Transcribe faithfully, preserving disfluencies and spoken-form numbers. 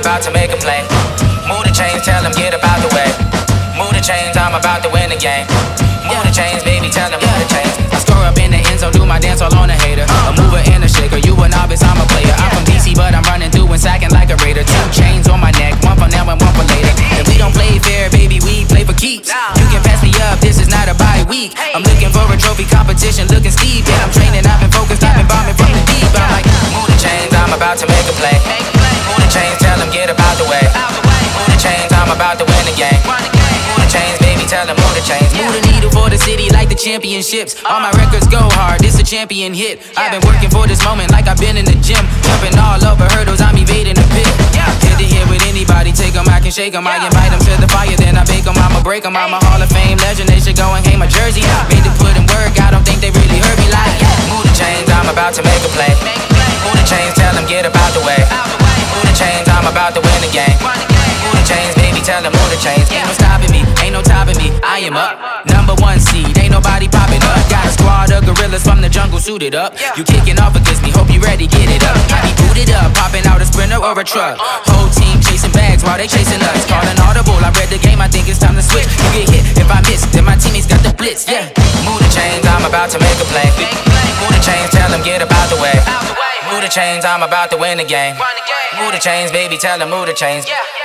about to make a play. Move the chains, tell them get up out the way. Move the chains, I'm about to win the game. Move the chains, baby, tell them move the chains. I score up in the end zone, do my dance all on a hater. A mover and a shaker, you a novice, I'm a player. I'm from D C, but I'm running through and sacking like a raider. Two chains on my neck, one for now and one for later. And we don't play fair, baby, we play for keeps. You can pass me up, this is not a bye week. I'm looking for a trophy competition, looking steep. Yeah, I'm training, I've been focused, I've been bombing from the deep. I'm like, move the chains, I'm about to make a play. Move the chains, tell them get up out the way. Move the chains, I'm about to win the game. Move the chains, baby, tell them move the chains. Move the needle for the city like the championships. All my records go hard, this a champion hit. I've been working for this moment like I've been in the gym. Jumping all over hurdles, I'm evading the pit. Head to head with anybody, take them, I can shake them. I invite them to the fire, then I bake them, I'ma break them. I'm a Hall of Fame legend, they should go and hang my jersey. Made to put in work, I don't think they really heard me like, move the chains, I'm about to make a play. Move the chains, tell them get up out the way. Move the chains, I'm about to win the game. Move the chains, baby, tell them move the chains. Ain't no stopping me, ain't no topping me, I am up. Number one seed, ain't nobody popping up. Got a squad of gorillas from the jungle suited up. You kicking off against me, hope you ready, get it up. I be booted up, popping out a sprinter or a truck. Whole team chasing bags while they chasing us. Calling audible, I read the game, I think it's time to switch. You get hit, if I miss, then my teammates got the blitz, yeah. Move the chains, I'm about to make a play. Move the chains, tell them get up out the way. Move the chains, I'm about to win the game. Move the chains, baby, tell them move the chains.